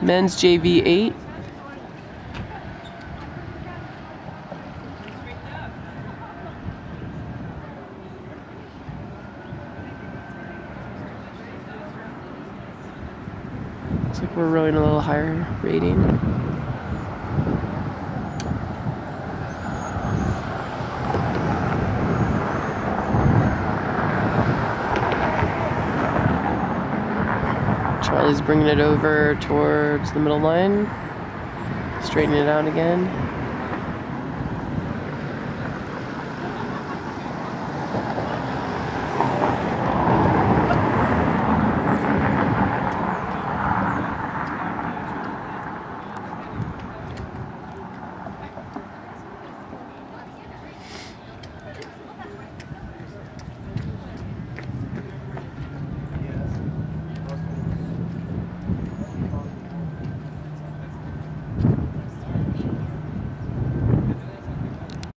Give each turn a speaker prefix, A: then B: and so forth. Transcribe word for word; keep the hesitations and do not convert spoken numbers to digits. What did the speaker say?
A: Men's J V eight. Looks like we're rowing a little higher rating. Charlie's bringing it over towards the middle line, straightening it out again.